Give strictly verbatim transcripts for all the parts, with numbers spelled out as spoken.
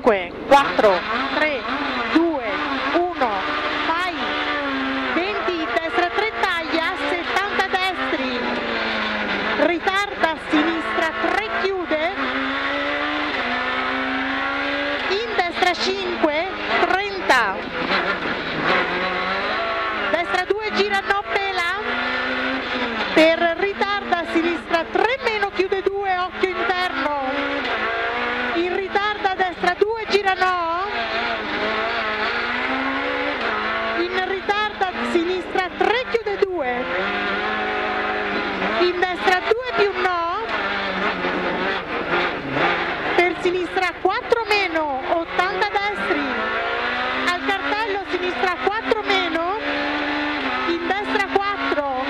cinque, quattro, tre, due, uno, vai, venti, destra tre taglia, settanta destri, ritarda, sinistra tre chiude, in destra cinque, trenta, destra due gira no pela, per ritarda, sinistra tre meno chiude due, occhio interno, in ritarda destra due gira no, in ritarda sinistra tre chiude due, in destra due più no, per sinistra quattro meno, ottanta destri, al cartello sinistra quattro meno, in destra quattro,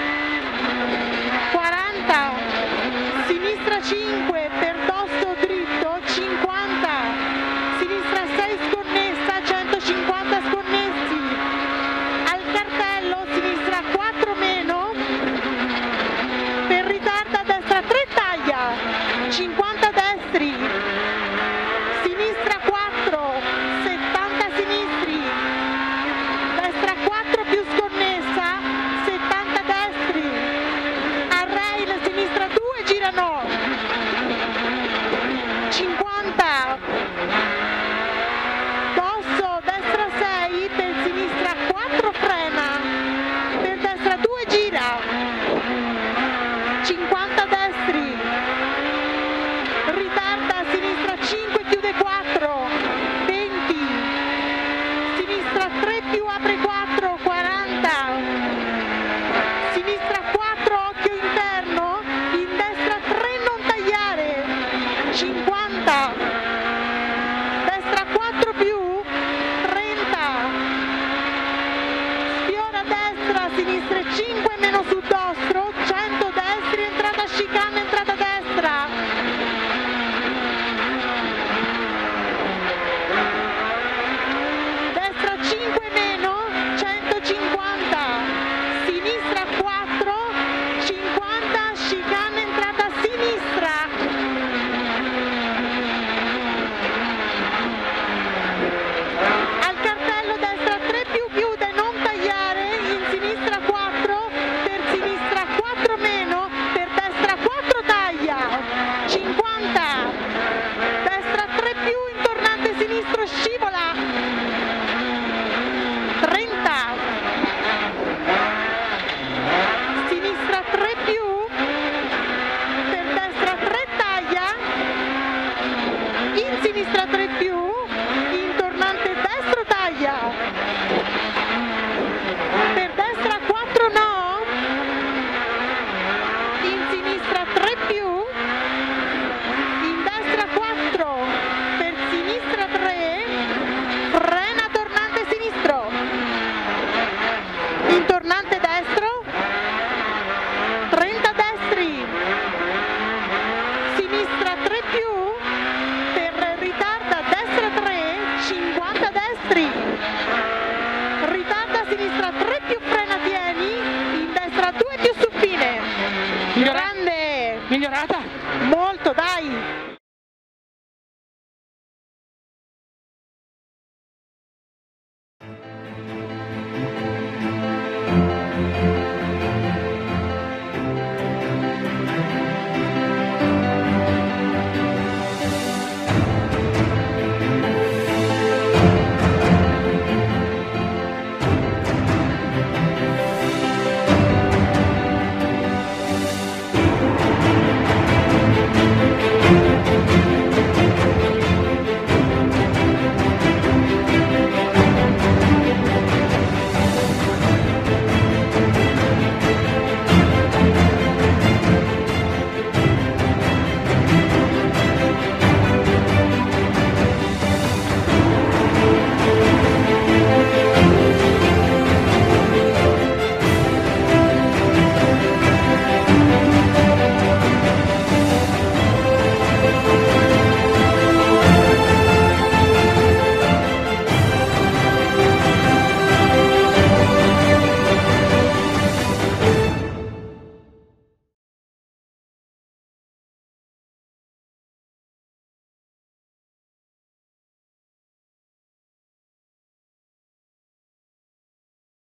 quaranta, sinistra cinque, per dosso dritto, cinquanta, sinistra sei sconnessa, centocinquanta sconnessi, al cartello sinistra quattro meno, per ritarda destra tre taglia, cinquanta destri, sinistra quattro, settanta sinistri, destra quattro più sconnessa, settanta destri, al rail sinistra due gira no, cinquanta, dosso destra sei, per sinistra quattro frena, per destra due gira, cinquanta destri, ritarda sinistra cinque chiude quattro, venti, sinistra tre più apre quattro, quaranta, sinistra quattro occhio interno, in destra tre non tagliare, cinquanta, destra quattro più, trenta, sfiora destra, sinistra cinque meno su dostro, cento destri, entrata chicane, entrata destra, destra cinque meno, centocinquanta, sinistra quattro, cinquanta, chicane, entrata sinistra, al cartello destra tre più chiude, non tagliare, in sinistra quattro, per sinistra quattro meno, per destra quattro taglia, cinquanta, destra tre più, in tornante sinistro scivola, trenta, sinistra tre più, per destra tre taglia, in sinistra tre più, in tornante destro taglia, per destra quattro no, in sinistra tre più, in destra quattro, per sinistra tre, frena tornante sinistro, in tornante destro, trenta destri, sinistra tre più, per ritarda destra tre, cinquanta destri, ritarda sinistra tre più frena tieni, in destra due più supine, Migliora- grande, Migliorata? molto dai!